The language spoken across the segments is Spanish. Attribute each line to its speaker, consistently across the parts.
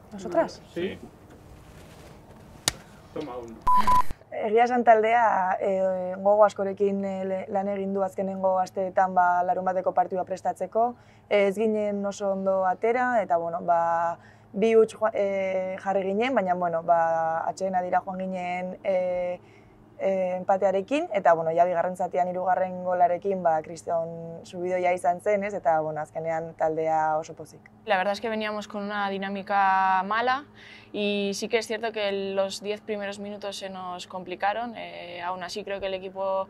Speaker 1: ¿Nosotras?
Speaker 2: Sí. Toma uno.
Speaker 1: Egia esan taldea gogo askorekin lan egin du azkenengo asteetan larunbateko partidua prestatzeko. Ez ginen oso ondo atera eta bueno, bi huts jarri ginen, baina bueno, atsedena dira joan ginen empatearekin eta bueno, ja bigarren zatian 3. golarekin Kriston subidoia izan zen, ez? Eta bueno, azkenean taldea oso pozik.
Speaker 3: La verdad es que veníamos con una dinámica mala y sí que es cierto que los 10 primeros minutos se nos complicaron. Aún así creo que el equipo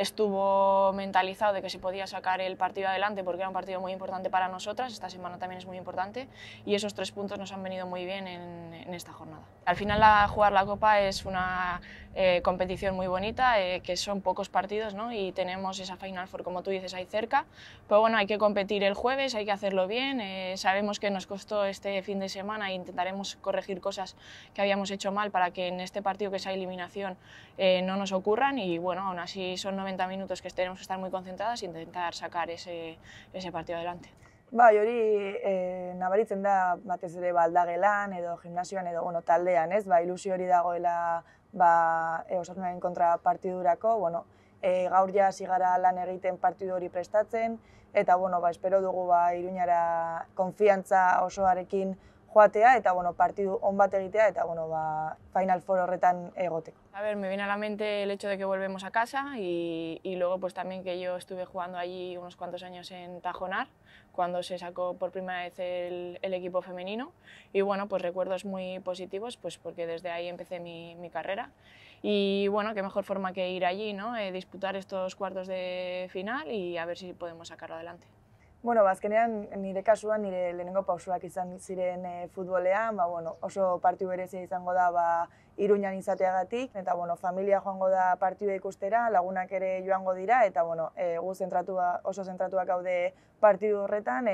Speaker 3: estuvo mentalizado de que se podía sacar el partido adelante porque era un partido muy importante para nosotras, esta semana también es muy importante y esos 3 puntos nos han venido muy bien en esta jornada. Al final jugar la Copa es una competición muy bonita, que son pocos partidos, ¿no? Y tenemos esa Final Four, como tú dices, ahí cerca, pero bueno, hay que competir el jueves, hay que hacerlo bien, sabemos que nos costó este fin de semana e intentaremos corregir cosas que habíamos hecho mal para que en este partido, que es eliminación, no nos ocurran y bueno, aún así son 90 minutos que tenemos que estar muy concentradas e intentar sacar ese partido adelante.
Speaker 1: Bai, hori nabaritzen da batez ere aldagelan edo gimnasioan edo taldean, ez? Ilusio hori dagoela Osasunaren kontra partidurako, gaur ja hasi gara lan egiten partidu hori prestatzen eta espero dugu Iruñara konfiantza osoarekin joatea eta partidu on bat egitea eta Final Four horretan egoteko.
Speaker 3: A ver, me viene a la mente el hecho de que volvemos a casa y luego pues también que yo estuve jugando allí unos cuantos años en Tajonar, cuando se sacó por primera vez el equipo femenino y bueno, pues recuerdos muy positivos pues porque desde ahí empecé mi carrera y bueno, qué mejor forma que ir allí, ¿no? Disputar estos cuartos de final y a ver si podemos sacarlo adelante.
Speaker 1: Azkenean nire kasuan nire lehenengo pausoak izan ziren futbolean, oso partidu berezia izango da Iruñan izateagatik eta familia joango da partidua ikustera, lagunak ere joango dira eta gu oso zentratuak gaude partidu horretan,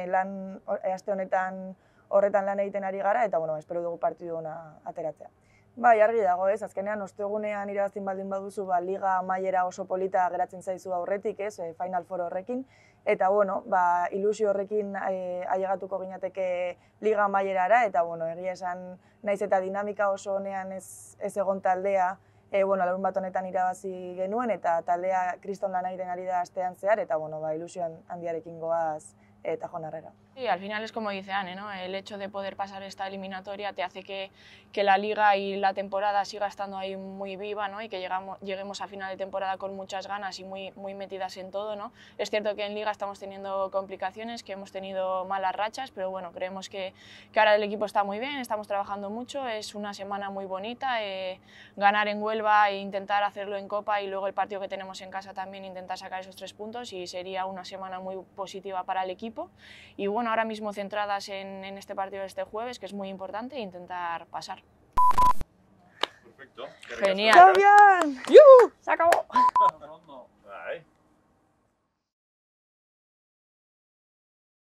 Speaker 1: aste honetan horretan lan egiten ari gara eta espero dugu partidu ona ateratzea. Bai, argi dago, ez? Azkenean ostegunean irabazten baldin baduzu, liga amaiera oso polita geratzen zaizu aurretik, ez? Final Four horrekin. Eta, ilusio horrekin ailegatuko ginateke liga amaierara, eta, egia esan, naiz eta dinamika oso honean ez egon taldea, larunbat honetan irabazi genuen, eta taldea kriston lan egiten ari da astean zehar, eta, ilusio handiarekin goaz Tajonarrera.
Speaker 3: Sí, al final es como dice Anne, ¿no? El hecho de poder pasar esta eliminatoria te hace que la liga y la temporada siga estando ahí muy viva, ¿no? Y que lleguemos a final de temporada con muchas ganas y muy metidas en todo, ¿no? Es cierto que en liga estamos teniendo complicaciones, que hemos tenido malas rachas, pero bueno, creemos que ahora el equipo está muy bien, estamos trabajando mucho, es una semana muy bonita, ganar en Huelva e intentar hacerlo en Copa y luego el partido que tenemos en casa también intentar sacar esos 3 puntos y sería una semana muy positiva para el equipo y bueno, ahora mismo centradas en este partido de este jueves, que es muy importante, e intentar pasar.
Speaker 2: Perfecto.
Speaker 3: Genial.
Speaker 1: ¡Está bien!
Speaker 3: Se acabó.